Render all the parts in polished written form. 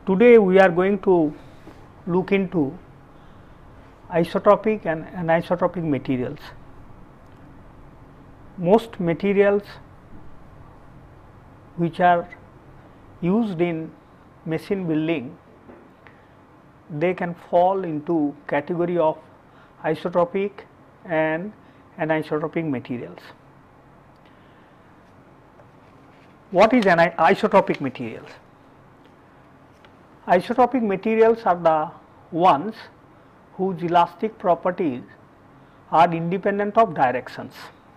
Today we are going to look into isotropic and anisotropic materials. Most materials which are used in machine building, they can fall into category of isotropic and anisotropic materials. What is an isotropic materials? Isotropic materials are the ones whose elastic properties are independent of directions.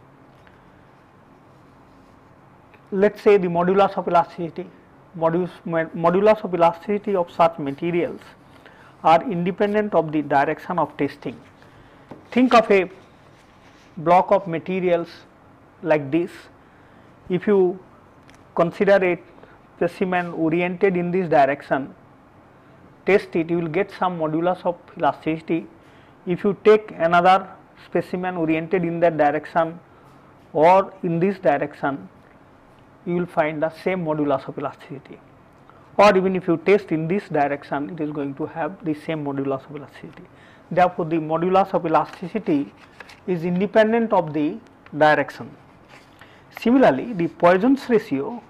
Let us say the modulus of elasticity, modulus of elasticity of such materials are independent of the direction of testing. Think of a block of materials like this. If you consider a specimen oriented in this direction, test it, you will get some modulus of elasticity. If you take another specimen oriented in that direction or in this direction, you will find the same modulus of elasticity, or even if you test in this direction, it is going to have the same modulus of elasticity. Therefore, the modulus of elasticity is independent of the direction. Similarly, the Poisson's ratio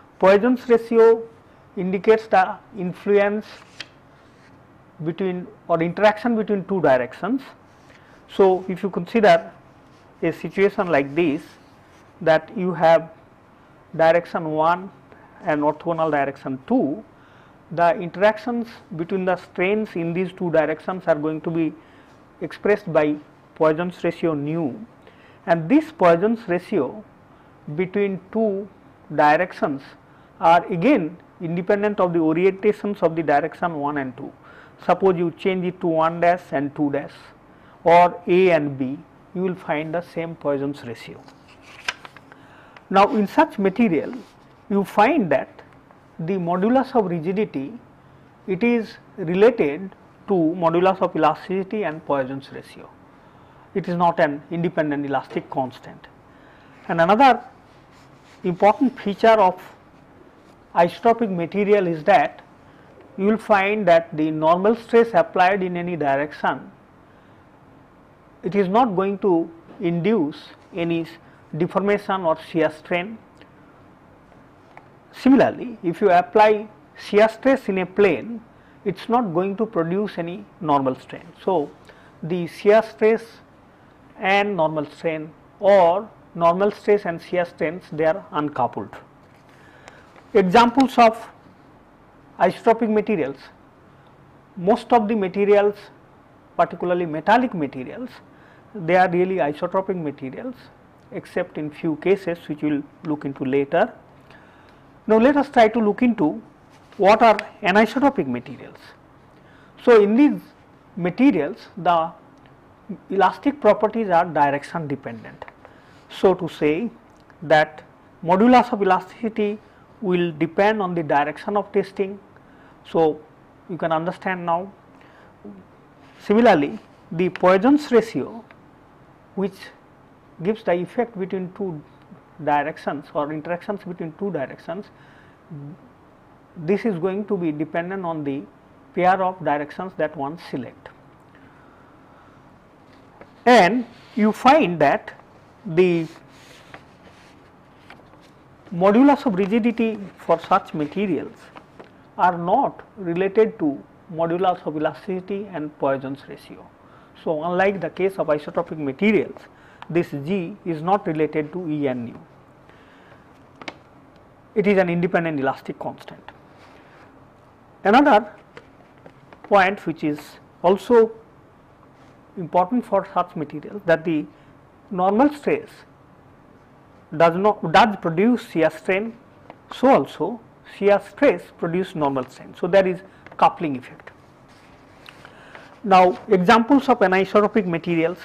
indicates the influence between or interaction between two directions. So, if you consider a situation like this, that you have direction 1 and orthogonal direction 2, the interactions between the strains in these two directions are going to be expressed by Poisson's ratio nu, and this Poisson's ratio between two directions are again independent of the orientations of the direction 1 and 2. Suppose you change it to 1 dash and 2 dash or A and B, you will find the same Poisson's ratio. Now, in such material, you find that the modulus of rigidity, it is related to modulus of elasticity and Poisson's ratio. It is not an independent elastic constant. And another important feature of isotropic material is that you will find that the normal stress applied in any direction, it is not going to induce any deformation or shear strain. Similarly, if you apply shear stress in a plane, it is not going to produce any normal strain. So, the shear stress and normal strain, or normal stress and shear strains, they are uncoupled. Examples of isotropic materials: most of the materials, particularly metallic materials, they are really isotropic materials, except in few cases which we will look into later. Now, let us try to look into what are anisotropic materials. So, in these materials, the elastic properties are direction dependent. So, to say that modulus of elasticity will depend on the direction of testing. So, you can understand now. Similarly, the Poisson's ratio, which gives the effect between two directions or interactions between two directions, this is going to be dependent on the pair of directions that one select. And you find that the modulus of rigidity for such materials are not related to modulus of elasticity and Poisson's ratio. So, unlike the case of isotropic materials, this G is not related to E and nu. It is an independent elastic constant. Another point which is also important for such materials, that the normal stress does produce shear strain, so also shear stress produce normal strain. So, there is coupling effect. Now, examples of anisotropic materials: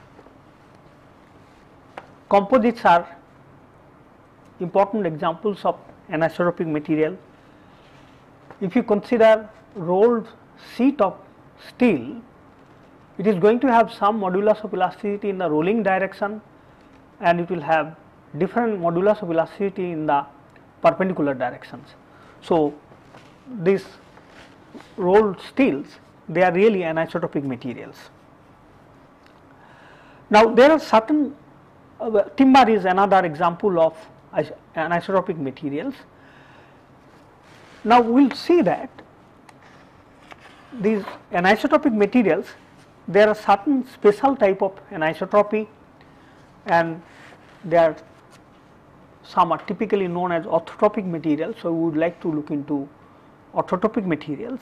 composites are important examples of anisotropic material. If you consider rolled sheet of steel, it is going to have some modulus of elasticity in the rolling direction, and it will have different modulus of elasticity in the perpendicular directions. So, this rolled steels, they are really anisotropic materials. Now, there are certain timber is another example of anisotropic materials. Now, we will see that these anisotropic materials, there are certain special type of anisotropy, and there are some are typically known as orthotropic materials. So, we would like to look into orthotropic materials.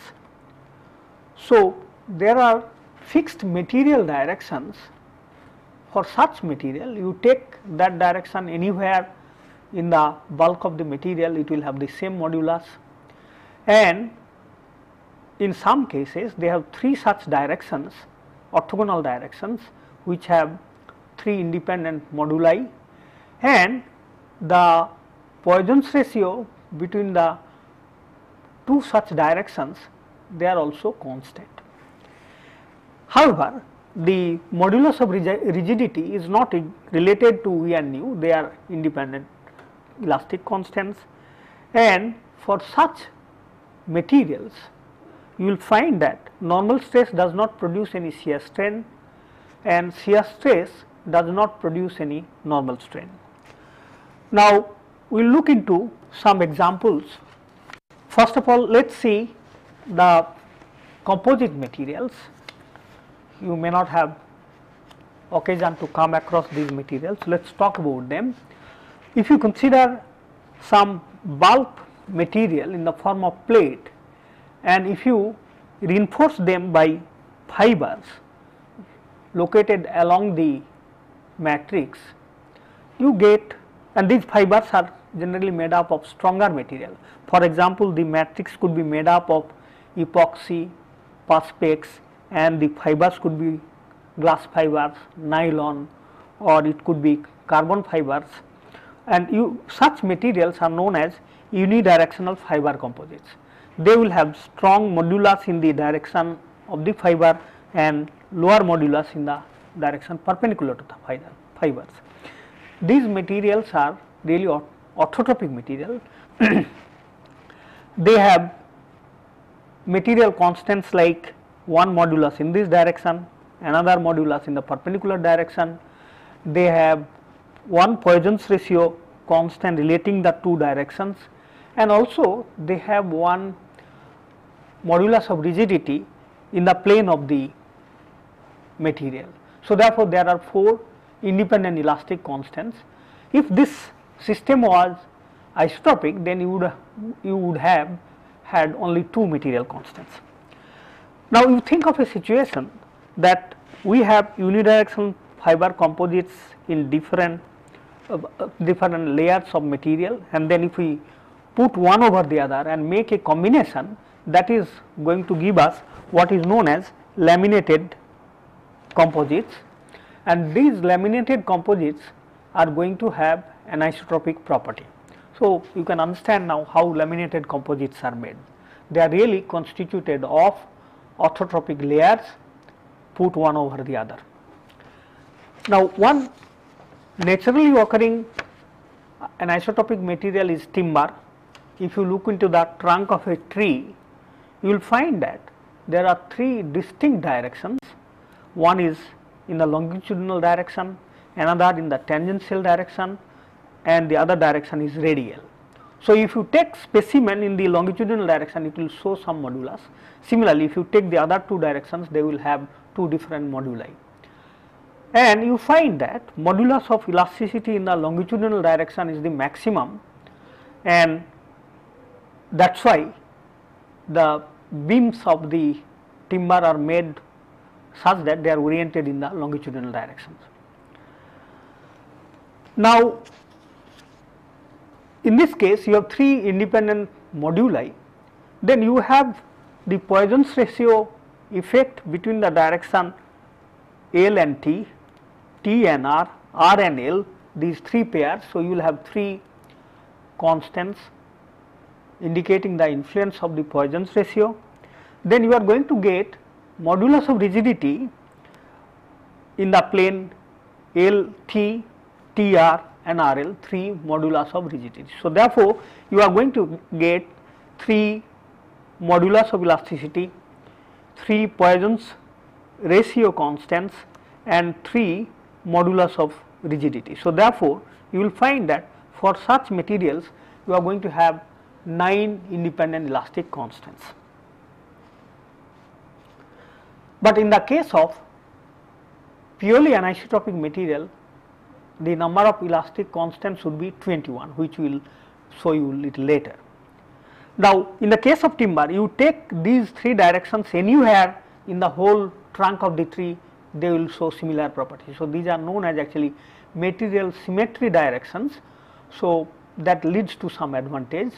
So, there are fixed material directions. For such material, you take that direction anywhere in the bulk of the material, it will have the same modulus, and in some cases they have 3 such directions, orthogonal directions, which have 3 independent moduli, and the Poisson's ratio between the 2 such directions, they are also constant. However, the modulus of rigidity is not related to V and nu, they are independent elastic constants, and for such materials you will find that normal stress does not produce any shear strain and shear stress does not produce any normal strain. Now, we will look into some examples. First of all, let us see the composite materials. You may not have occasion to come across these materials. Let us talk about them. If you consider some bulk material in the form of plate, and if you reinforce them by fibers located along the matrix, you get, and these fibers are generally made up of stronger material. For example, the matrix could be made up of epoxy, perspex, and the fibers could be glass fibers, nylon, or it could be carbon fibers, and such materials are known as unidirectional fiber composites. They will have strong modulus in the direction of the fiber and lower modulus in the direction perpendicular to the fibers. These materials are really orthotropic material. They have material constants like one modulus in this direction, another modulus in the perpendicular direction. They have one Poisson's ratio constant relating the 2 directions, and also they have one modulus of rigidity in the plane of the material. So, therefore, there are 4 independent elastic constants. If this system was isotropic, then you would have had only 2 material constants. Now, you think of a situation that we have unidirectional fiber composites in different layers of material, and then if we put one over the other and make a combination, that is going to give us what is known as laminated composites, and these laminated composites are going to have an isotropic property. So, you can understand now how laminated composites are made. They are really constituted of orthotropic layers put one over the other. Now, one naturally occurring anisotropic material is timber. If you look into the trunk of a tree, you will find that there are 3 distinct directions. One is in the longitudinal direction, another in the tangential direction, and the other direction is radial. So, if you take specimen in the longitudinal direction, it will show some modulus. Similarly, if you take the other 2 directions, they will have 2 different moduli. And you find that modulus of elasticity in the longitudinal direction is the maximum, and that is why the beams of the timber are made such that they are oriented in the longitudinal directions. Now, in this case you have 3 independent moduli, then you have the Poisson's ratio effect between the direction L and T, T and R, R and L, these 3 pairs. So, you will have 3 constants indicating the influence of the Poisson's ratio. Then you are going to get modulus of rigidity in the plane L, T, TR and RL, 3 modulus of rigidity. So, therefore, you are going to get 3 modulus of elasticity, 3 Poisson's ratio constants, and 3 modulus of rigidity. So, therefore, you will find that for such materials you are going to have 9 independent elastic constants. But in the case of purely anisotropic material, the number of elastic constants should be 21, which we will show you a little later. Now, in the case of timber, you take these 3 directions anywhere in the whole trunk of the tree, they will show similar properties. So, these are known as actually material symmetry directions. So, that leads to some advantage.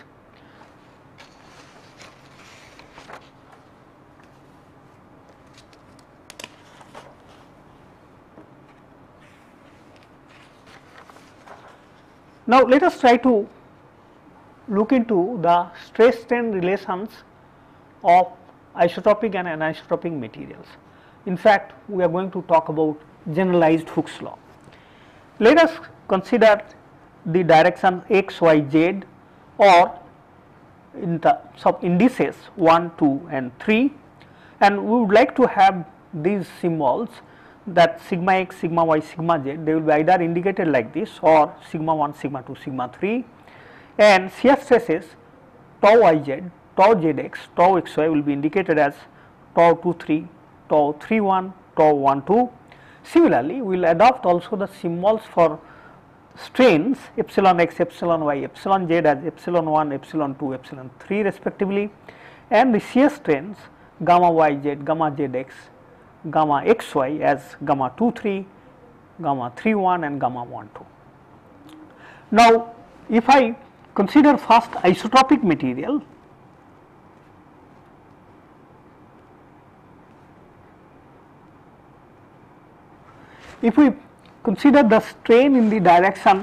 Now, let us try to look into the stress strain relations of isotropic and anisotropic materials. In fact, we are going to talk about generalized Hooke's law. Let us consider the direction x, y, z, or in terms of indices 1, 2 and 3, and we would like to have these symbols, that sigma x, sigma y, sigma z, they will be either indicated like this or sigma 1, sigma 2, sigma 3, and shear stresses tau I z, tau z x, tau x y will be indicated as tau 2 3, tau 3 1, tau 1 2. Similarly, we will adopt also the symbols for strains epsilon x, epsilon y, epsilon z as epsilon 1, epsilon 2, epsilon 3 respectively, and the shear strains gamma y z, gamma z x, gamma x y as gamma 2 3, gamma 3 1 and gamma 1 2. Now, if I consider first isotropic material, if we consider the strain in the direction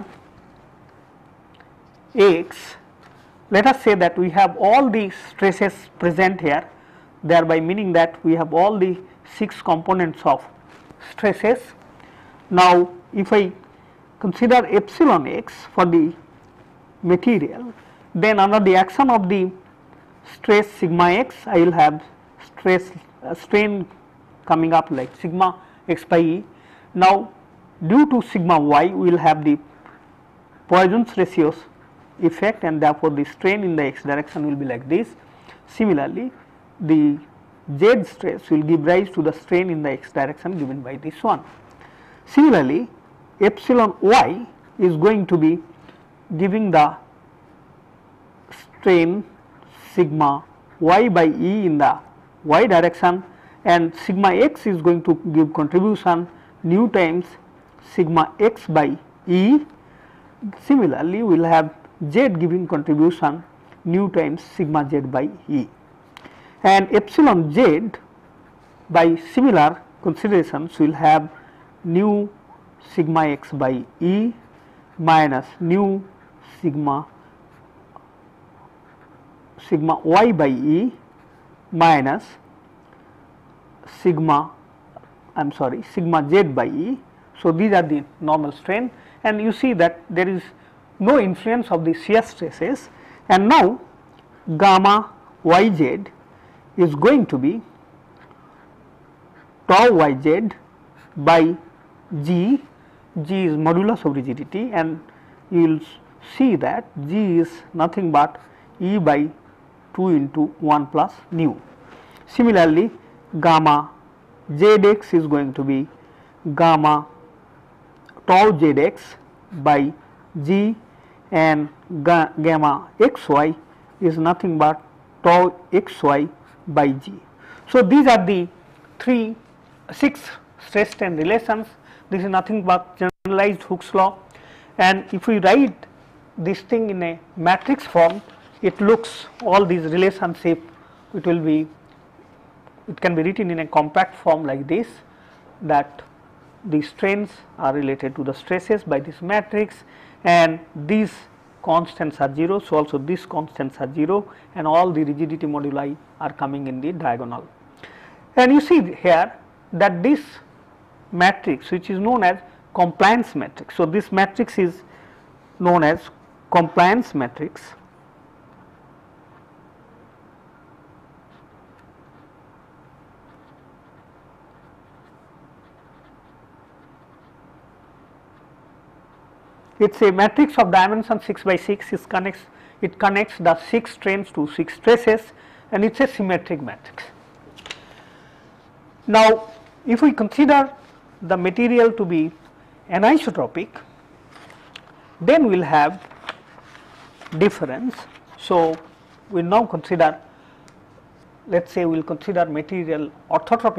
x, let us say that we have all the stresses present here, thereby meaning that we have all the 6 components of stresses. Now, if I consider epsilon x for the material, then under the action of the stress sigma x, I will have strain coming up like sigma x by E. Now, due to sigma y, we will have the Poisson's ratios effect, and therefore, the strain in the x direction will be like this. Similarly, the z stress will give rise to the strain in the x direction given by this one. Similarly, epsilon y is going to be giving the strain sigma y by E in the y direction, and sigma x is going to give contribution nu times sigma x by E. Similarly, we will have z giving contribution nu times sigma z by E, and epsilon z by similar considerations will have nu sigma x by E minus nu sigma y by E minus sigma z by E. So, these are the normal strain, and you see that there is no influence of the shear stresses, and now gamma yz is going to be tau yz by g. G is modulus of rigidity, and you will see that g is nothing but E by 2 into 1 plus nu. Similarly, gamma zx is going to be gamma tau zx by g, and gamma xy is nothing but tau xy by g. So, these are the 6 stress strain relations. This is nothing but generalized Hooke's law, and if we write this thing in a matrix form, it looks all these relationship, it can be written in a compact form like this, that the strains are related to the stresses by this matrix, and these constants are 0. So, also these constants are 0, and all the rigidity moduli are coming in the diagonal. And you see here that this matrix, which is known as compliance matrix. So, this matrix is known as compliance matrix, it is a matrix of dimension 6 by 6, it connects the 6 strains to 6 traces, and it is a symmetric matrix. Now, if we consider the material to be anisotropic, then we will have difference. So, we will now consider, let us say we will consider material orthotropic,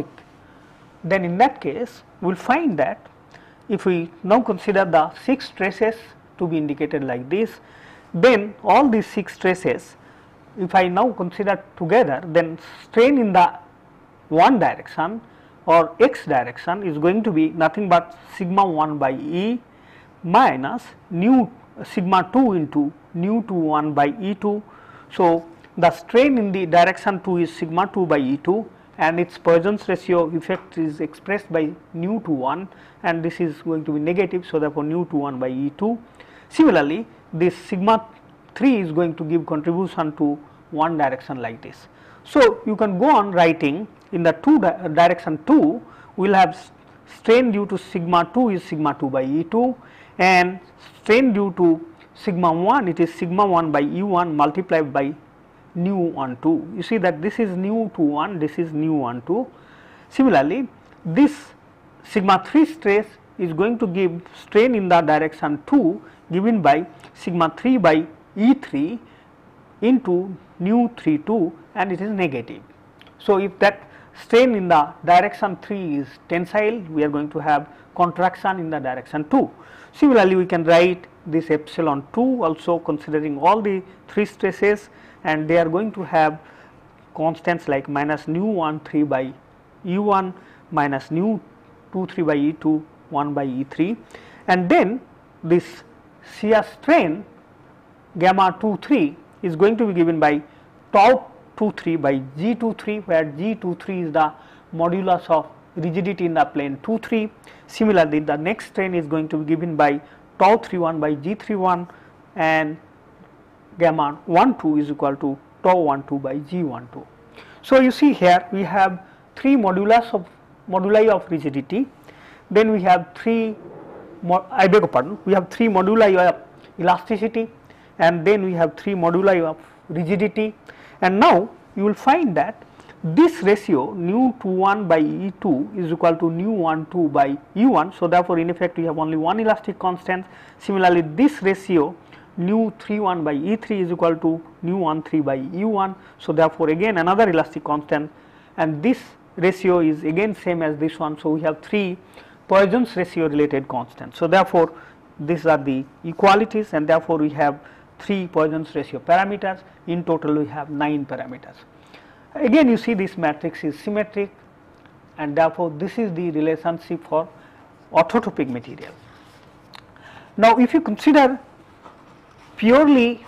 then in that case we will find that if we now consider the 6 traces to be indicated like this, then all these 6 traces, if I now consider together, then strain in the one direction or x direction is going to be nothing but sigma 1 by E minus nu sigma 2 into nu 2 1 by E2. So, the strain in the direction 2 is sigma 2 by E2, and its Poisson's ratio effect is expressed by nu 2 1, and this is going to be negative. So, therefore, nu 2 1 by E2. Similarly, this sigma 3 is going to give contribution to one direction like this. So, you can go on writing in the direction 2, we will have strain due to sigma 2 is sigma 2 by E2, and strain due to sigma 1, it is sigma 1 by E1 multiplied by nu 1 2. You see that this is nu 2 1, this is nu 1 2. Similarly, this sigma 3 stress is going to give strain in the direction 2 given by sigma 3 by E3 into nu 3 2, and it is negative. So, if that strain in the direction 3 is tensile, we are going to have contraction in the direction 2. Similarly, we can write this epsilon 2 also considering all the 3 stresses, and they are going to have constants like minus nu 1 3 by E1 minus nu 2 3 by E2 1 by E3, and then this shear strain gamma 2 3 is going to be given by tau 2 3 by G 2 3, where G 2 3 is the modulus of rigidity in the plane 2 3. Similarly, the next strain is going to be given by tau 3 1 by G 3 1, and gamma 1 2 is equal to tau 1 2 by G 1 2. So, you see here we have 3 moduli of rigidity, then we have 3 we have 3 moduli of elasticity, and then we have 3 moduli of rigidity, and now you will find that this ratio nu 2 1 by E2 is equal to nu 1 2 by E1. So, therefore, in effect we have only one elastic constant. Similarly, this ratio nu 3 1 by E3 is equal to nu 1 3 by E1. So, therefore, again another elastic constant, and this ratio is again same as this one. So, we have 3 Poisson's ratio related constants. So, therefore, these are the equalities, and therefore, we have 3 Poisson's ratio parameters. In total, we have 9 parameters. Again, you see this matrix is symmetric, and therefore, this is the relationship for orthotropic material. Now, if you consider purely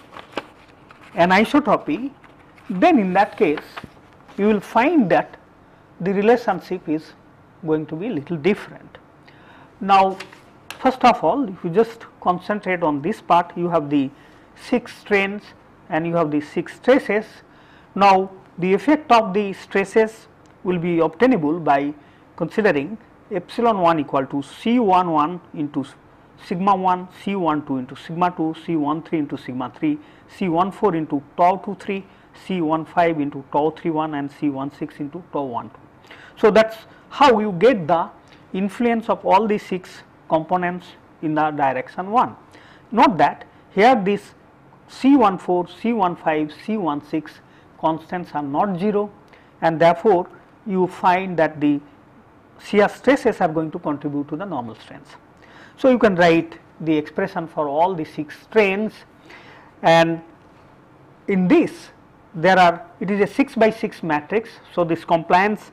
anisotropy, then in that case you will find that the relationship is going to be little different. Now, first of all, if you just concentrate on this part, you have the 6 strains and you have the 6 stresses. Now, the effect of the stresses will be obtainable by considering epsilon 1 equal to C11 into sigma 1, C12 into sigma 2, C13 into sigma 3, C14 into tau 23, C15 into tau 31, and C16 into tau 12. So, that is how you get the influence of all these 6 components in the direction 1. Note that here this C14, C15, C16 constants are not 0, and therefore, you find that the shear stresses are going to contribute to the normal strains. So, you can write the expression for all the 6 strains, and in this there are, it is a 6 by 6 matrix. So, this compliance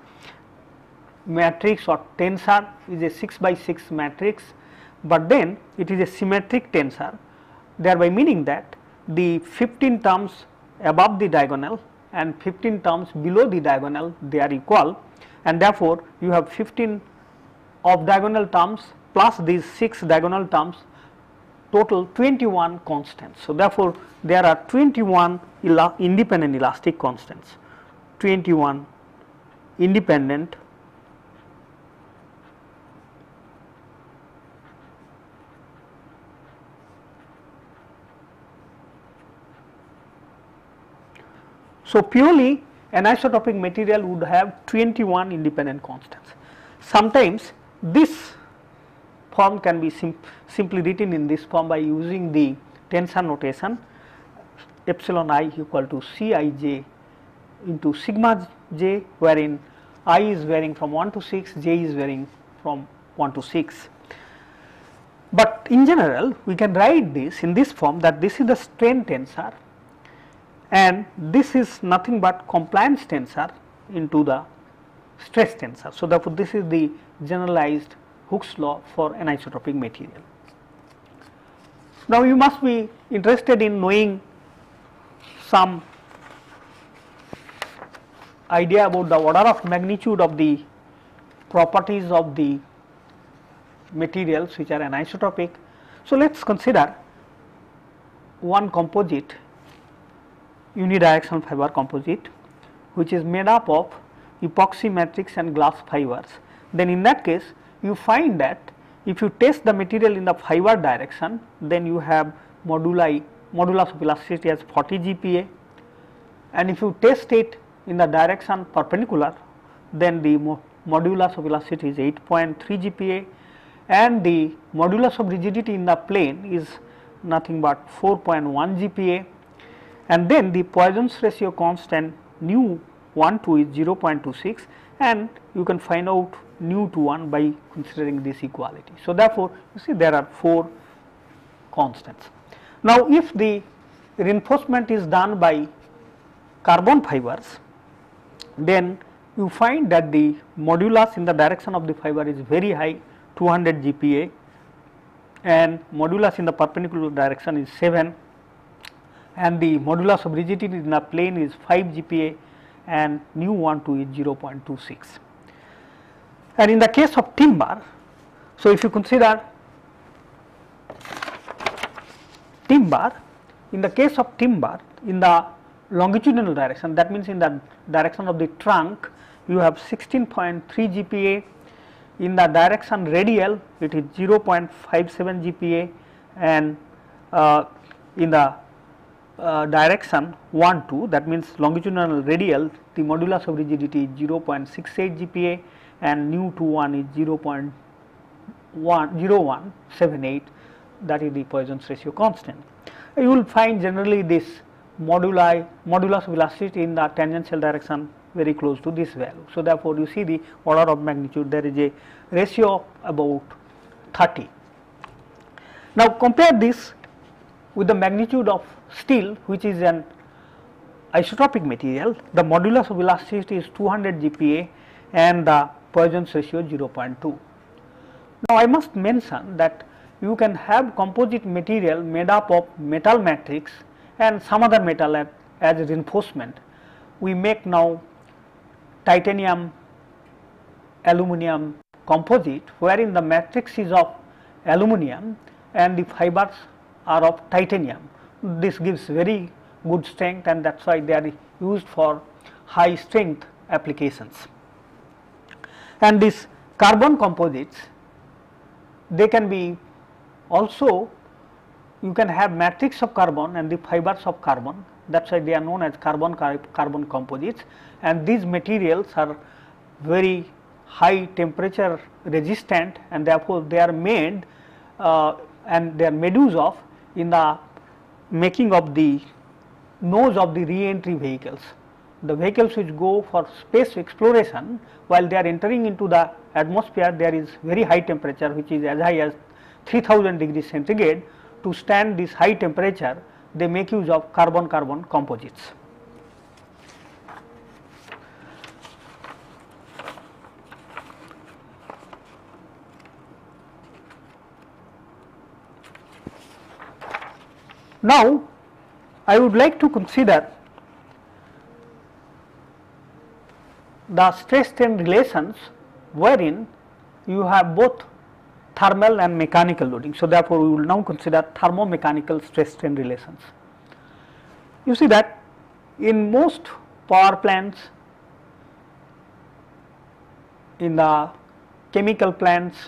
matrix or tensor is a 6 by 6 matrix, but then it is a symmetric tensor, thereby meaning that the 15 terms above the diagonal and 15 terms below the diagonal, they are equal, and therefore, you have 15 of diagonal terms plus these 6 diagonal terms, total 21 constants. So, therefore, there are 21 independent elastic constants, 21 independent So, purely anisotropic material would have 21 independent constants. Sometimes this form can be simply written in this form by using the tensor notation epsilon I equal to Cij into sigma j, wherein I is varying from 1 to 6, j is varying from 1 to 6. But in general, we can write this in this form, that this is the strain tensor and this is nothing but compliance tensor into the stress tensor. So, therefore, this is the generalized Hooke's law for anisotropic material. Now, you must be interested in knowing some idea about the order of magnitude of the properties of the materials which are anisotropic. So, let us consider one composite unidirectional fiber composite which is made up of epoxy matrix and glass fibers. Then in that case you find that if you test the material in the fiber direction, then you have modulus of elasticity as 40 GPa, and if you test it in the direction perpendicular, then the modulus of elasticity is 8.3 GPa, and the modulus of rigidity in the plane is nothing but 4.1 GPa, and then the Poisson's ratio constant nu 1 2 is 0.26, and you can find out nu to 1 by considering this equality. So, therefore, you see there are 4 constants. Now, if the reinforcement is done by carbon fibers, then you find that the modulus in the direction of the fiber is very high, 200 GPa, and modulus in the perpendicular direction is 7, and the modulus of rigidity in the plane is 5 GPa, and nu 1 2 is 0.26. And in the case of timber, so if you consider timber, in the case of timber in the longitudinal direction, that means in the direction of the trunk, you have 16.3 GPa, in the direction radial it is 0.57 GPa, and in the direction 1 2, that means longitudinal radial, the modulus of rigidity is 0.68 GPa, and nu to 1 is 0.0178, that is the Poisson's ratio constant. You will find generally this modulus of elasticity in the tangential direction very close to this value. So, therefore, you see the order of magnitude, there is a ratio of about 30. Now, compare this with the magnitude of steel, which is an isotropic material. The modulus of elasticity is 200 GPa and the Poisson's ratio 0.2. Now, I must mention that you can have composite material made up of metal matrix and some other metal as reinforcement. We make now titanium aluminum composite, wherein the matrix is of aluminum and the fibers are of titanium. This gives very good strength, and that is why they are used for high strength applications. And these carbon composites, they can be also, you can have matrix of carbon and the fibers of carbon, that is why they are known as carbon composites, and these materials are very high temperature resistant, and therefore, they are made and they are made use of in the making of the nose of the re-entry vehicles. The vehicles which go for space exploration, while they are entering into the atmosphere, there is very high temperature which is as high as 3000 degrees centigrade. To stand this high temperature, they make use of carbon composites. Now, I would like to consider the stress strain relations wherein you have both thermal and mechanical loading. So, therefore, we will now consider thermomechanical stress strain relations. You see that in most power plants, in the chemical plants,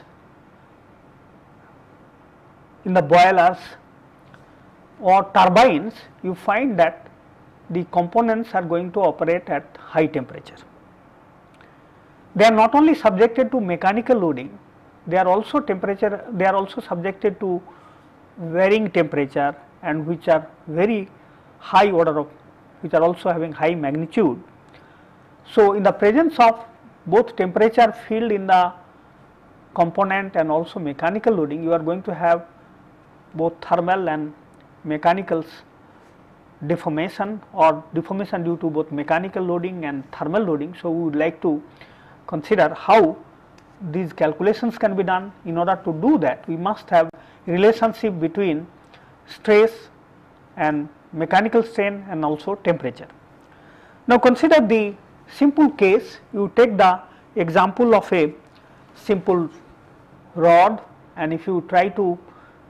in the boilers or turbines, you find that the components are going to operate at high temperature. They are not only subjected to mechanical loading, they are also subjected to varying temperature, and which are very high order of, which are also having high magnitude. So, in the presence of both temperature field in the component and also mechanical loading, you are going to have both thermal and mechanical deformation, or deformation due to both mechanical loading and thermal loading. So, we would like to consider how these calculations can be done. In order to do that, we must have relationship between stress and mechanical strain and also temperature. Now, consider the simple case. You take the example of a simple rod, and if you try to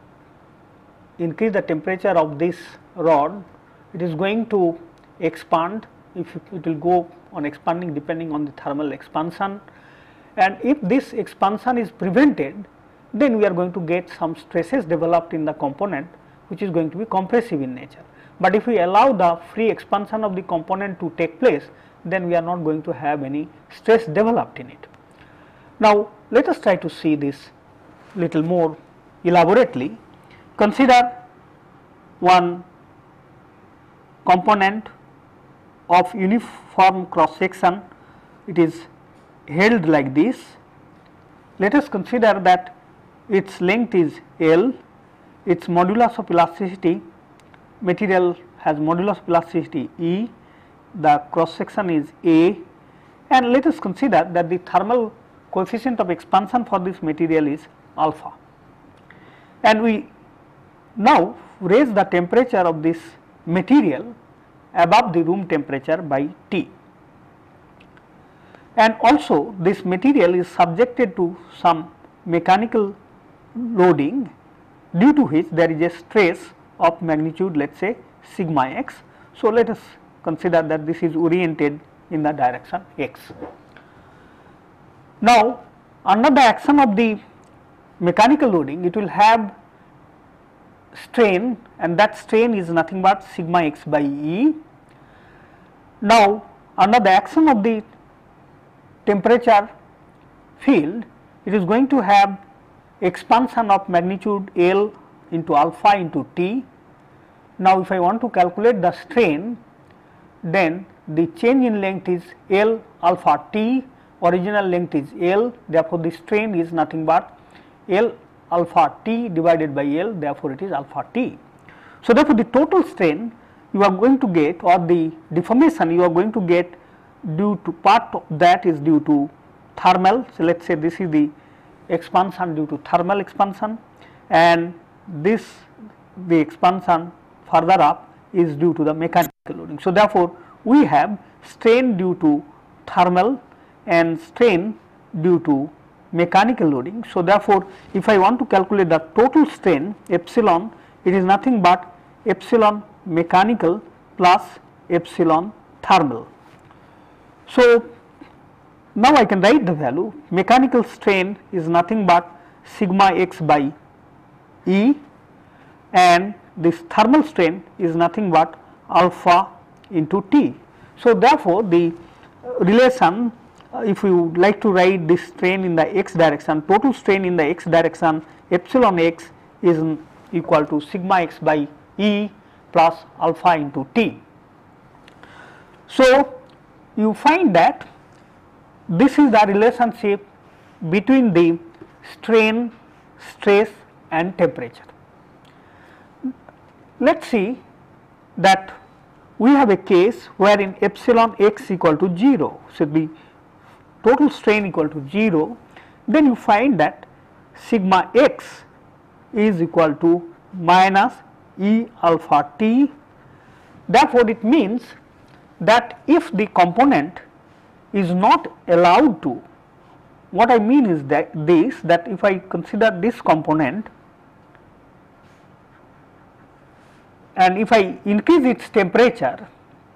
increase the temperature of this rod, it is going to expand. If it will go on expanding depending on the thermal expansion, and if this expansion is prevented, then we are going to get some stresses developed in the component, which is going to be compressive in nature. But if we allow the free expansion of the component to take place, then we are not going to have any stress developed in it. Now, let us try to see this little more elaborately. Consider one component of uniform cross section. It is held like this. Let us consider that its length is L, its modulus of elasticity, material has modulus of elasticity E, the cross section is A, and let us consider that the thermal coefficient of expansion for this material is alpha, and we now raise the temperature of this material above the room temperature by T, and also this material is subjected to some mechanical loading, due to which there is a stress of magnitude, let us say sigma x. So, let us consider that this is oriented in the direction x. Now, under the action of the mechanical loading, it will have strain, and that strain is nothing but sigma x by E. Now, under the action of the temperature field, it is going to have expansion of magnitude L into alpha into T. Now, if I want to calculate the strain, then the change in length is L alpha T, original length is L, therefore, the strain is nothing but L alpha T divided by L, therefore, it is alpha T. So, therefore, the total strain you are going to get, or the deformation you are going to get, due to part of that is due to thermal. So, let us say this is the expansion due to thermal expansion, and this the expansion further up is due to the mechanical loading. So, therefore, we have strain due to thermal and strain due to mechanical loading. So, therefore, if I want to calculate the total strain epsilon, it is nothing but epsilon mechanical plus epsilon thermal. So, now I can write the value. Mechanical strain is nothing but sigma x by E, and this thermal strain is nothing but alpha into T. So, therefore, the relation, if we would like to write this strain in the x direction, total strain in the x direction, epsilon x is equal to sigma x by E plus alpha into T. So, you find that this is the relationship between the strain, stress and temperature. Let us see that we have a case wherein epsilon x equal to 0. So, the total strain equal to 0, then you find that sigma x is equal to minus E alpha T. Therefore, it means that if the component is not allowed to, what I mean is that that if I consider this component and if I increase its temperature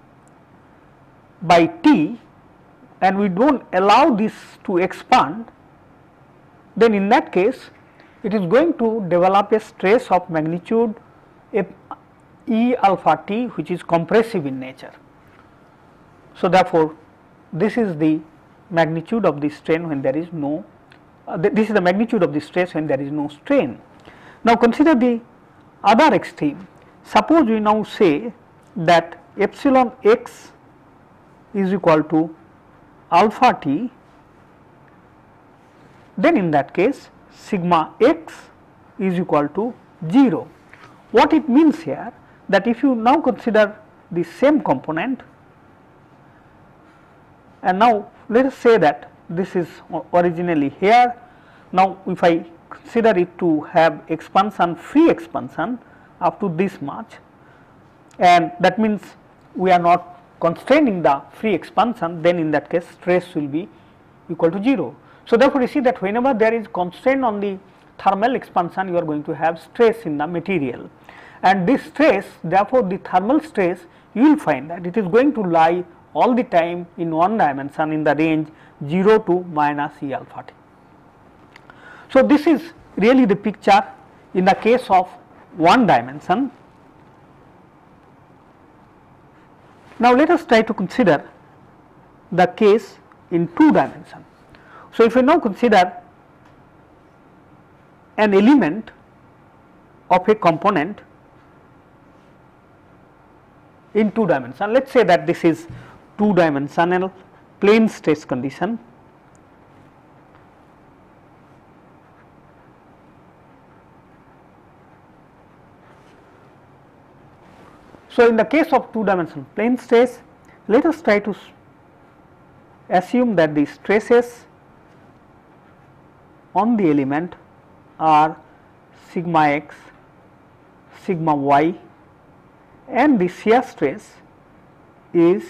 by T and we do not allow this to expand, then in that case it is going to develop a stress of magnitude E alpha t, which is compressive in nature. So, therefore, this is the magnitude of the strain when there is no this is the magnitude of the stress when there is no strain. Now, consider the other extreme. Suppose we now say that epsilon x is equal to alpha t, then in that case sigma x is equal to 0. What it means here, that if you now consider the same component, and now let us say that this is originally here. Now, if I consider it to have expansion, free expansion up to this much, and that means we are not constraining the free expansion, then in that case stress will be equal to 0. So, therefore, you see that whenever there is constraint on the thermal expansion, you are going to have stress in the material, and this stress, therefore, the thermal stress, you will find that it is going to lie all the time in one dimension in the range 0 to minus E alpha t. So, this is really the picture in the case of one dimension. Now, let us try to consider the case in two dimension. So, if we now consider an element of a component in two dimension, let us say that this is two dimensional plane stress condition. So, in the case of two dimensional plane stress, let us try to assume that the stresses on the element are sigma x, sigma y, and the shear stress is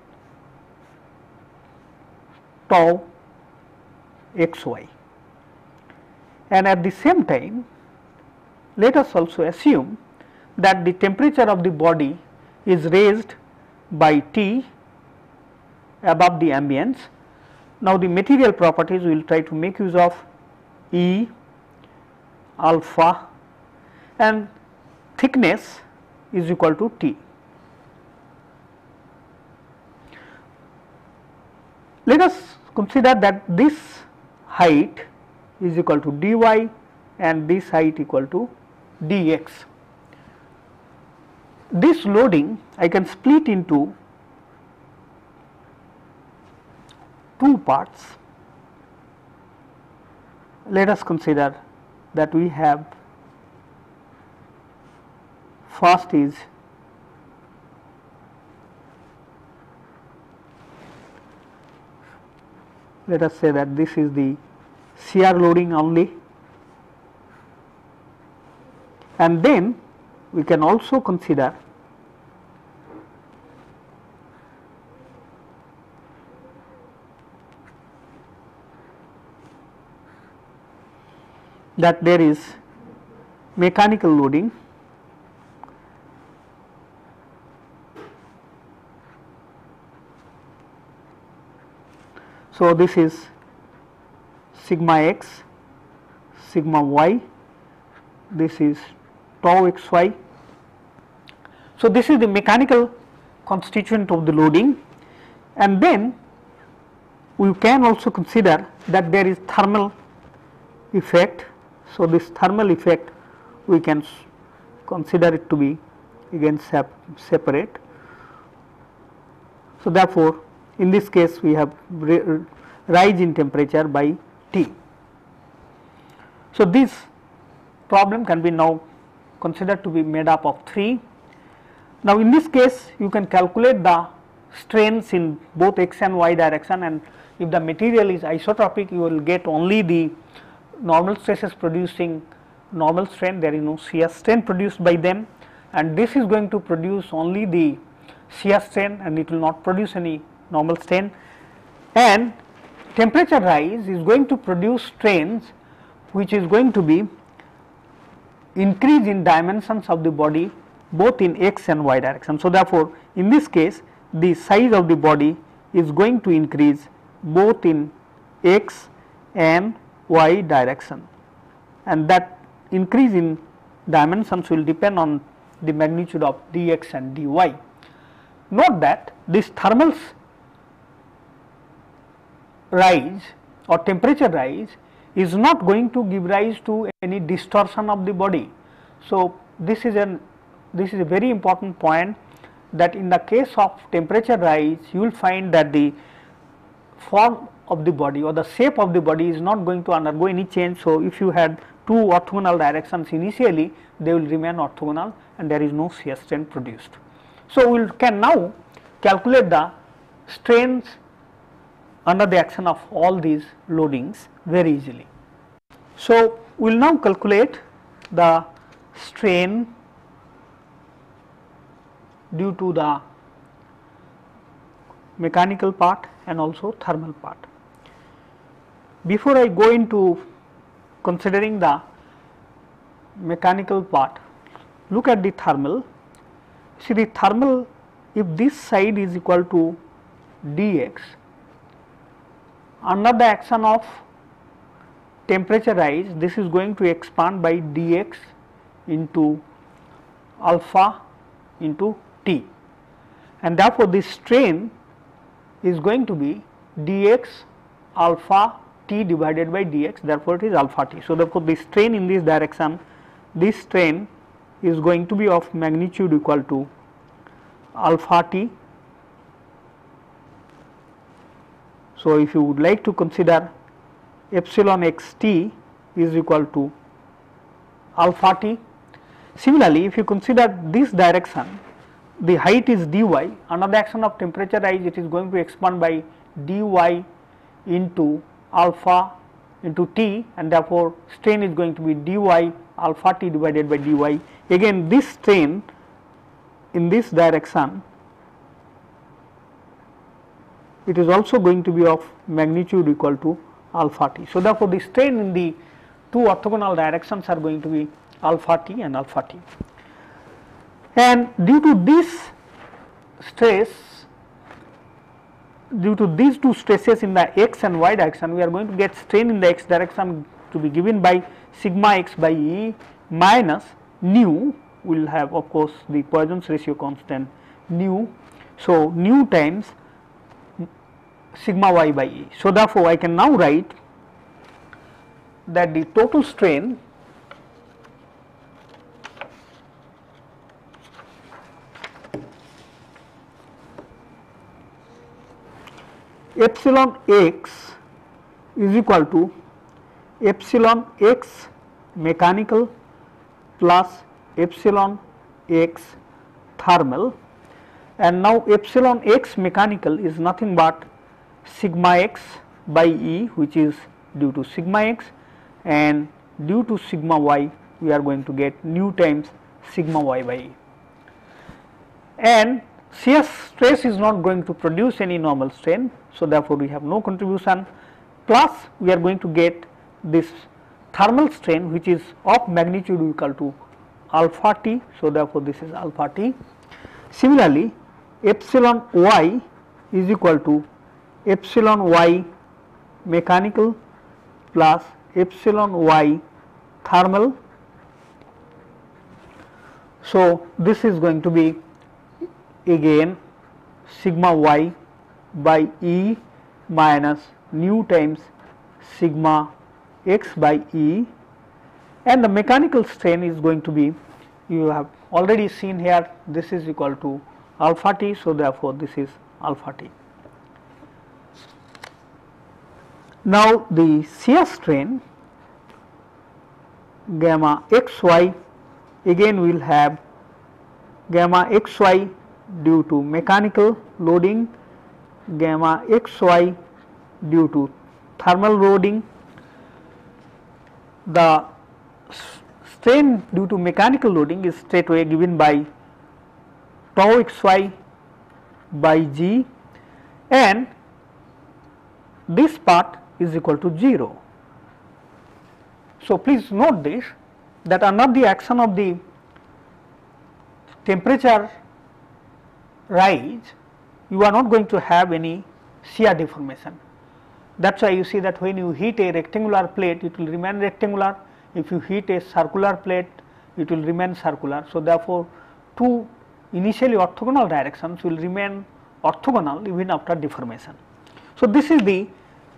tau xy, and at the same time let us also assume that the temperature of the body is raised by T above the ambience. Now, the material properties we will try to make use of E alpha, and thickness is equal to T. Let us consider that this height is equal to dy and this height equal to dx. This loading I can split into two parts. Let us consider that we have, first is let us say that this is the shear loading only, and then we can also consider that there is mechanical loading. So, this is sigma x, sigma y, this is tau xy. So, this is the mechanical constituent of the loading, and then we can also consider that there is thermal effect. So, this thermal effect we can consider it to be again separate. So, therefore, in this case we have rise in temperature by T. So, this problem can be now considered to be made up of 3. Now, in this case you can calculate the strains in both x and y direction, and if the material is isotropic you will get only the normal stresses producing normal strain, there is no shear strain produced by them, and this is going to produce only the shear strain and it will not produce any normal strain, and temperature rise is going to produce strains which is going to be increase in dimensions of the body both in x and y direction. So, therefore, in this case the size of the body is going to increase both in x and y direction, and that increase in dimensions will depend on the magnitude of dx and dy. Note that this thermal rise or temperature rise is not going to give rise to any distortion of the body. So, this is a very important point, that in the case of temperature rise you will find that the form of the body or the shape of the body is not going to undergo any change. So, if you had two orthogonal directions initially, they will remain orthogonal and there is no shear strain produced. So, we can now calculate the strains under the action of all these loadings very easily. So, we will now calculate the strain due to the mechanical part and also thermal part. Before I go into considering the mechanical part, look at the thermal. See, the thermal, if this side is equal to dx, under the action of temperature rise, this is going to expand by dx into alpha into T, and therefore this strain is going to be dx alpha T divided by dx, therefore it is alpha T. So, therefore, the strain in this direction, this strain is going to be of magnitude equal to alpha T. So, if you would like to consider epsilon x t is equal to alpha T. Similarly, if you consider this direction, the height is dy, under the action of temperature rise it is going to expand by dy into alpha into T, and therefore, strain is going to be dy alpha T divided by dy. Again, this strain in this direction, it is also going to be of magnitude equal to alpha T. So, therefore, the strain in the two orthogonal directions are going to be alpha T and alpha T. And due to this stress, due to these two stresses in the x and y direction, we are going to get strain in the x direction to be given by sigma x by E minus nu, we will have of course the Poisson's ratio constant nu. So, nu times sigma y by E. So, therefore, I can now write that the total strain epsilon x is equal to epsilon x mechanical plus epsilon x thermal, and now epsilon x mechanical is nothing but sigma x by E, which is due to sigma x, and due to sigma y we are going to get nu times sigma y by E, and shear stress is not going to produce any normal strain. So, therefore, we have no contribution, plus we are going to get this thermal strain which is of magnitude equal to alpha T. So, therefore, this is alpha T. Similarly, epsilon y is equal to epsilon y mechanical plus epsilon y thermal. So, this is going to be again sigma y by E minus nu times sigma x by E, and the mechanical strain is going to be, you have already seen here, this is equal to alpha T. So, therefore, this is alpha T. Now, the shear strain gamma xy, again we will have gamma xy due to mechanical loading, gamma xy due to thermal loading. The strain due to mechanical loading is straightway given by tau xy by g, and this part is equal to 0. So, please note this, that under the action of the temperature rise, you are not going to have any shear deformation. That is why you see that when you heat a rectangular plate, it will remain rectangular. If you heat a circular plate, it will remain circular. So, therefore, two initially orthogonal directions will remain orthogonal even after deformation. So, this is the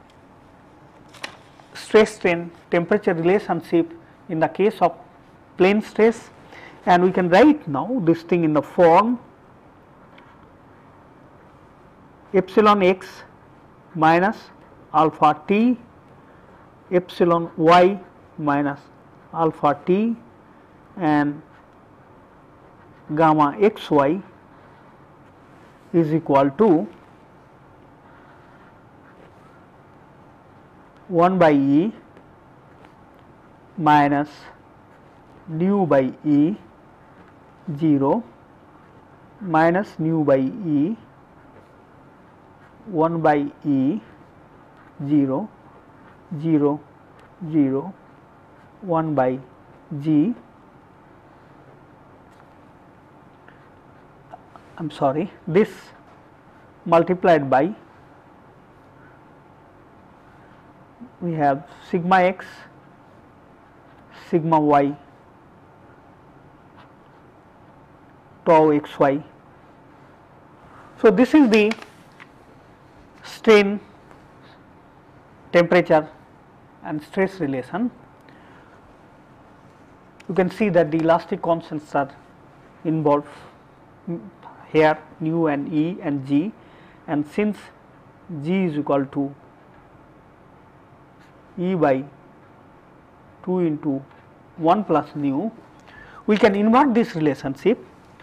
stress strain temperature relationship in the case of plane stress, and we can write now this thing in the form epsilon x minus alpha t epsilon y minus alpha t and gamma xy is equal to 1 by E minus nu by E 0 minus nu by E 1 by E 0 0 0 1 by G, I am sorry, this multiplied by we have sigma x, sigma y, tau xy. So, this is the strain, temperature and stress relation. You can see that the elastic constants are involved here, nu and E and G, and since G is equal to E by 2 into 1 plus nu, we can invert this relationship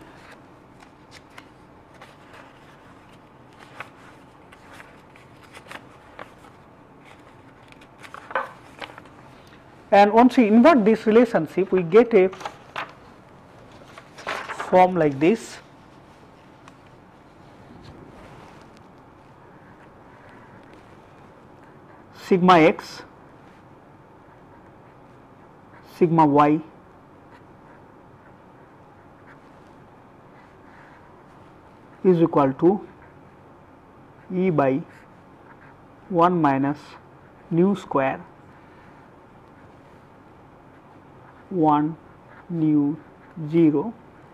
and once we invert this relationship we get a form like this. Sigma x, sigma y is equal to E by 1 minus nu square 1 nu 0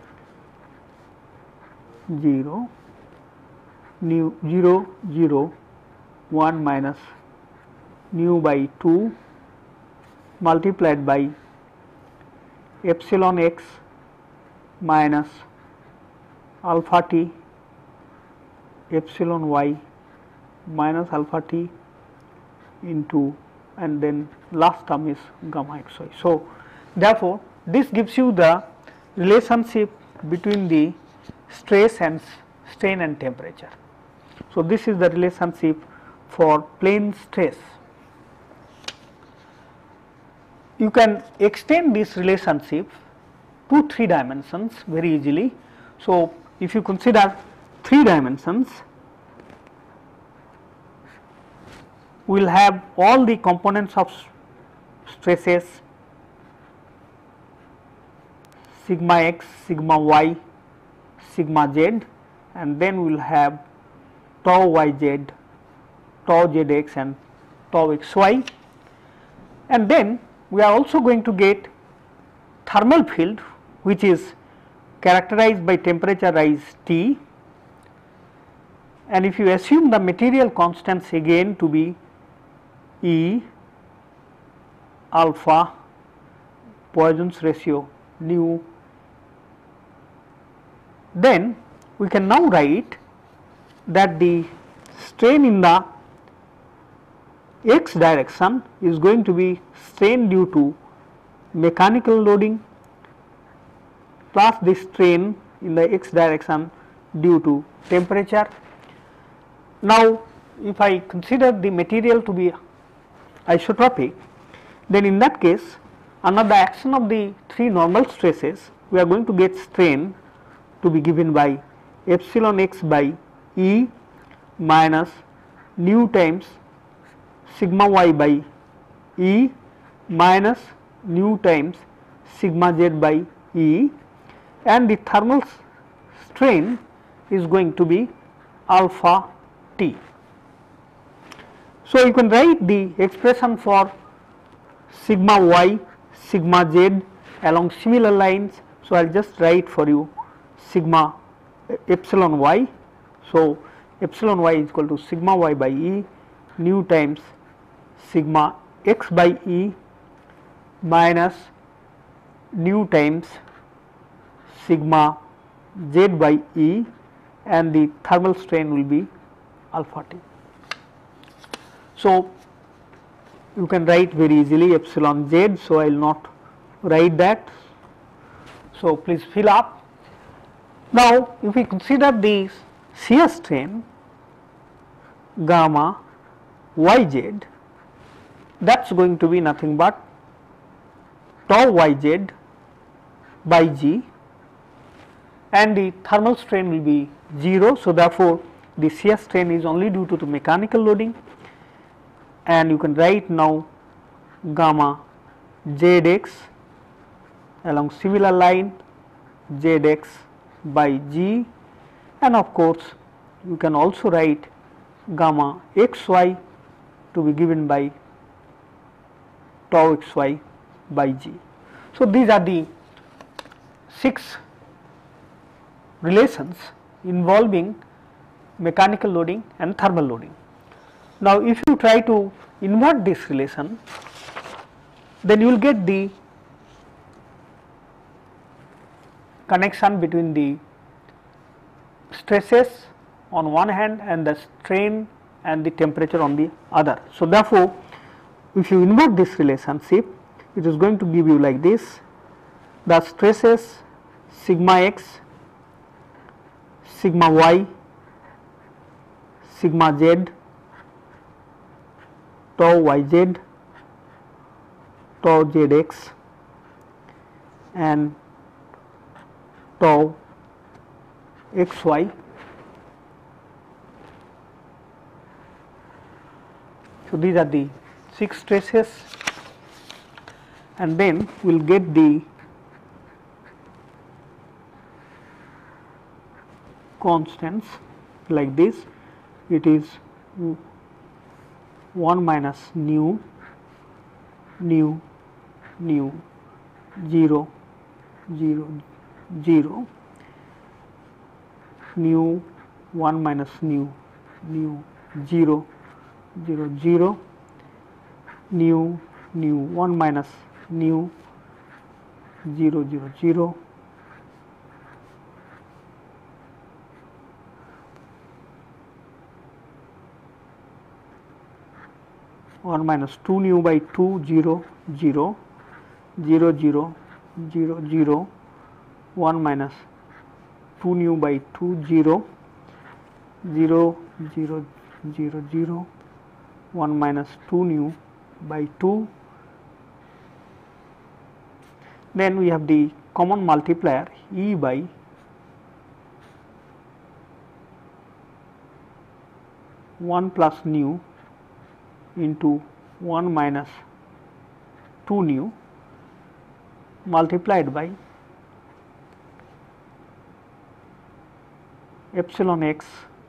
0 nu 0 0 1 minus nu by 2 multiplied by epsilon x minus alpha t epsilon y minus alpha t into, and then last term is gamma xy. So, therefore, this gives you the relationship between the stress and strain and temperature. So, this is the relationship for plane stress. You can extend this relationship to 3 dimensions very easily. So, if you consider 3 dimensions, we will have all the components of stresses sigma x, sigma y, sigma z, and then we will have tau yz, tau zx and tau xy, and then we are also going to get thermal field which is characterized by temperature rise T, and if you assume the material constants again to be E, alpha, Poisson's ratio, nu, then we can now write that the strain in the x direction is going to be strain due to mechanical loading plus the strain in the x direction due to temperature. Now, if I consider the material to be isotropic, then in that case under the action of the 3 normal stresses we are going to get strain to be given by epsilon x by E minus nu times sigma y by E minus nu times sigma z by E, and the thermal strain is going to be alpha T. So, you can write the expression for sigma y, sigma z along similar lines. So, I will just write for you sigma epsilon y. So, epsilon y is equal to sigma y by E nu times sigma x by E minus nu times sigma z by E, and the thermal strain will be alpha T. So, you can write very easily epsilon z, so I will not write that. So, please fill up. Now, if we consider the shear strain gamma yz, that is going to be nothing but tau yz by g, and the thermal strain will be 0. So, therefore, the shear strain is only due to the mechanical loading, and you can write now gamma zx along similar line zx by g, and of course, you can also write gamma xy to be given by tau xy by g. So, these are the 6 relations involving mechanical loading and thermal loading. Now, if you try to invert this relation, then you will get the connection between the stresses on one hand and the strain and the temperature on the other. So, therefore, if you invert this relationship, it is going to give you like this: the stresses sigma x, sigma y, sigma z, tau yz, tau zx, and tau xy. So, these are the 6 stresses, and then we will get the constants like this. It is 1 minus nu, 0, 0, 0, nu 1 minus nu, 0, 0, 0, nu 1 minus nu, 0, 0, 0, one minus 2 nu by 2, 0, 0, 0, 0, 0, 0, 1 minus 2 nu by 2, 0, 0, 0, 0, 0, 1 minus 2 nu by 2. Then we have the common multiplier E by one plus nu into 1 minus 2 nu multiplied by epsilon x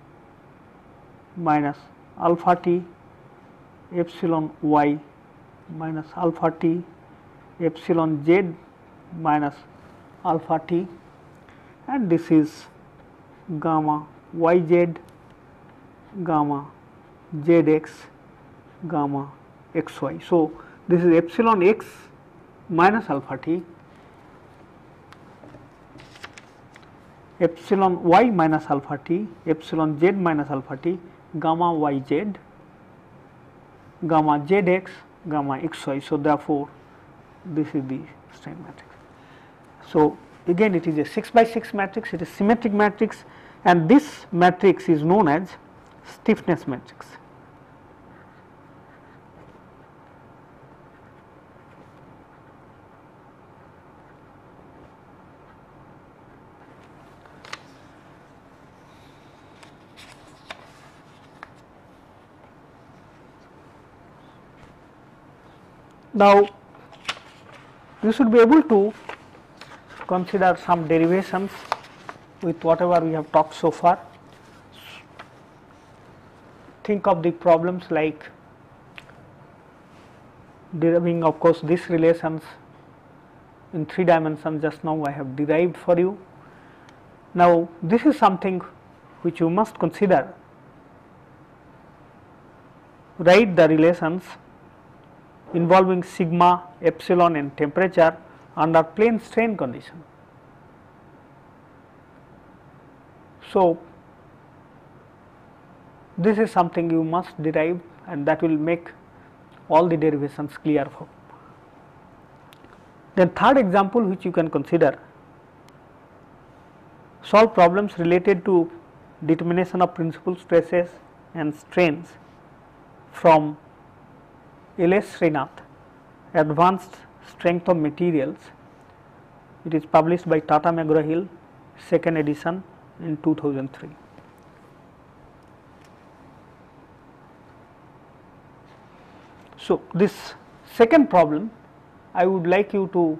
minus alpha t, epsilon y minus alpha t, epsilon z minus alpha t, and this is gamma yz, gamma zx, gamma xy. So, this is epsilon x minus alpha t, epsilon y minus alpha t, epsilon z minus alpha t, gamma yz, gamma zx, gamma xy. So, therefore, this is the strain matrix. So, again it is a 6 by 6 matrix, it is symmetric matrix, and this matrix is known as stiffness matrix. Now, you should be able to consider some derivations with whatever we have talked so far. Think of the problems like deriving, of course, these relations in 3 dimensions. Just now I have derived for you, Now, this is something which you must consider. Write the relations involving sigma, epsilon and temperature under plane strain condition. So, this is something you must derive, and that will make all the derivations clear for. Then third example which you can consider, solve problems related to determination of principal stresses and strains from L.S. Srinath, Advanced Strength of Materials. It is published by Tata McGraw-Hill, second edition in 2003. So, this second problem I would like you to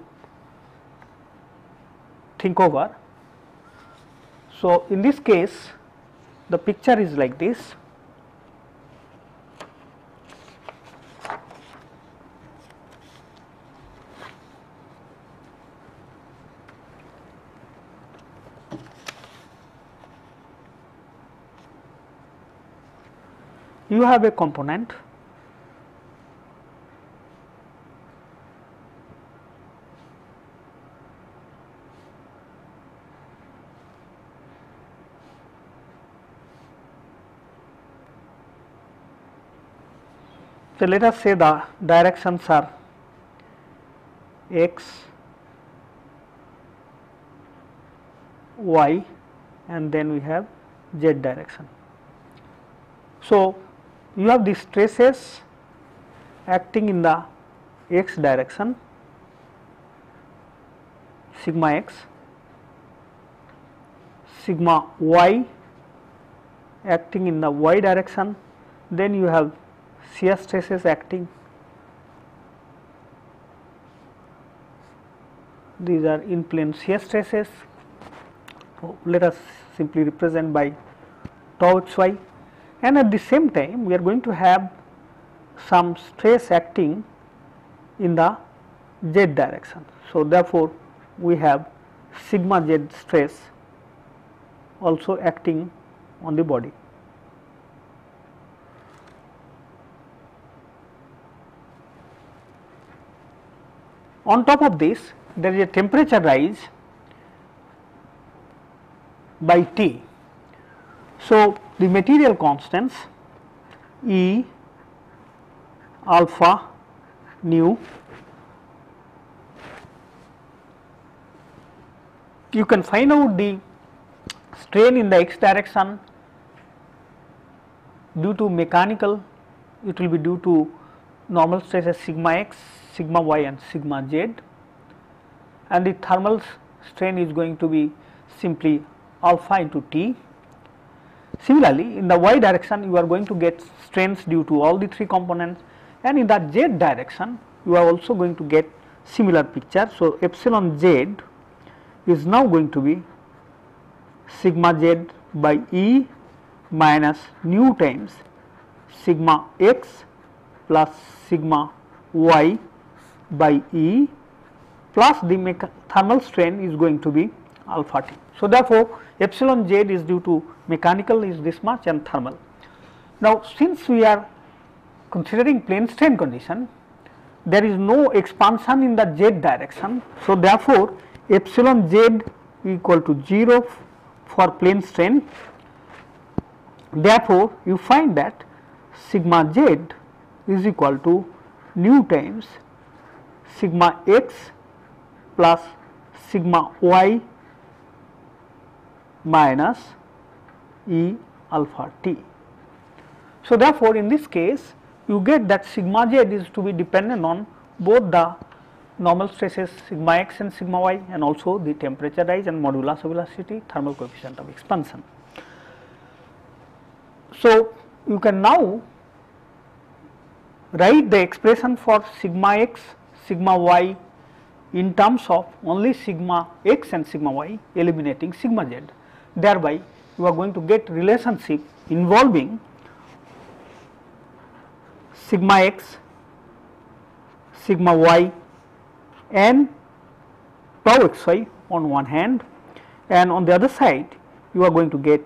think over. So, in this case the picture is like this. You have a component so let us say the directions are x, y and then we have z direction. So, you have the stresses acting in the x direction, sigma x, sigma y acting in the y direction, then you have shear stresses acting, these are in plane shear stresses. So, let us simply represent by tau xy, and at the same time we are going to have some stress acting in the z direction. So, therefore, we have sigma z stress also acting on the body. On top of this, there is a temperature rise by T. So, the material constants E, alpha, nu, you can find out the strain in the x direction due to mechanical, it will be due to normal stresses sigma x, sigma y and sigma z, and the thermal strain is going to be simply alpha into T. Similarly, in the y direction you are going to get strains due to all the three components, and in the z direction you are also going to get similar picture. So, epsilon z is now going to be sigma z by E minus nu times sigma x plus sigma y by E plus the thermal strain is going to be alpha T. So, therefore, epsilon z is due to mechanical is this much and thermal. Now, since we are considering plane strain condition, there is no expansion in the z direction. So, therefore, epsilon z equal to 0 for plane strain. Therefore, you find that sigma z is equal to nu times sigma x plus sigma y minus E alpha T. So, therefore, in this case you get that sigma z is to be dependent on both the normal stresses sigma x and sigma y and also the temperature rise and modulus of elasticity, thermal coefficient of expansion. So, you can now write the expression for sigma x, sigma y in terms of only sigma x and sigma y eliminating sigma z. Thereby, you are going to get relationship involving sigma x, sigma y and tau xy on one hand, and on the other side you are going to get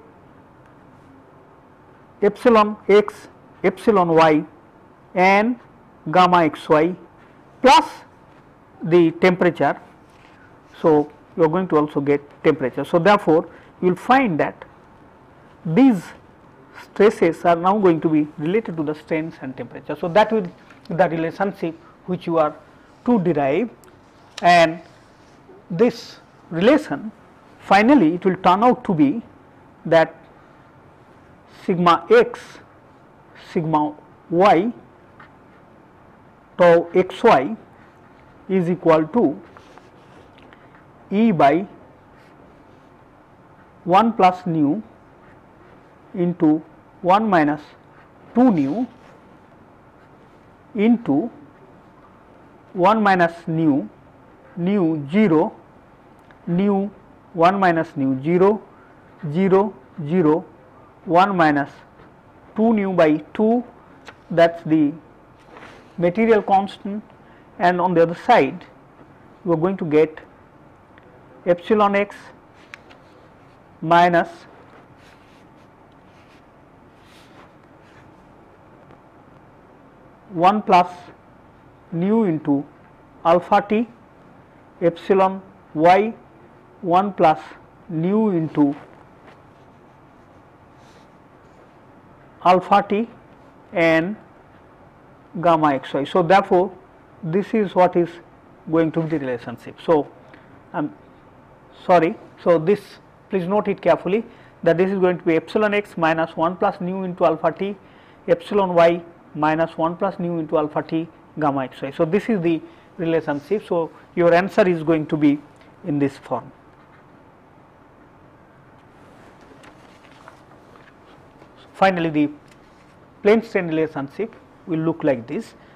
epsilon x, epsilon y and gamma xy plus the temperature. So, you are going to also get temperature. So, therefore, you will find that these stresses are now going to be related to the strains and temperature. So, that will be the relationship which you are to derive, and this relation finally it will turn out to be that sigma x, sigma y, tau xy is equal to E by 1 plus nu into 1 minus 2 nu into 1 minus nu 0, nu 1 minus nu 0, 0, 0, 1 minus 2 nu by 2, that is the material constant, and on the other side you are going to get epsilon x minus one plus nu into alpha t, epsilon y 1 plus nu into alpha t and gamma xy. So, therefore, this is what is going to be the relationship. So, I am sorry. So, this please note it carefully that this is going to be epsilon x minus 1 plus nu into alpha t, epsilon y minus 1 plus nu into alpha t, gamma xy. So, this is the relationship. So, your answer is going to be in this form. Finally, the plane strain relationship will look like this.